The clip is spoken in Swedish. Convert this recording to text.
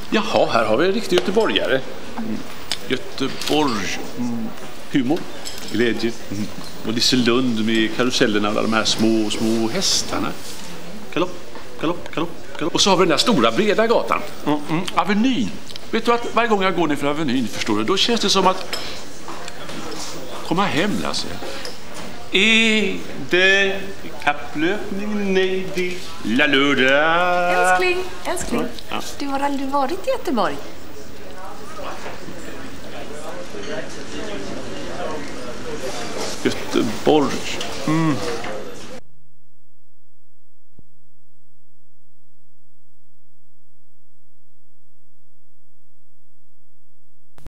Jaha, här har vi en riktig göteborgare. Göteborg. Humor, glädje. Och Liselund med karusellerna och alla de här små hästarna. Galopp, galopp, galopp, galopp. Och så har vi den där stora breda gatan. Avenyn. Vet du att varje gång jag går ner för Avenyn, förstår du, då känns det som att komma hem, Lasse. Är det kapplöpning? Nej, det la lördag. Älskling. Ja. Du har aldrig varit i Göteborg. Göteborg.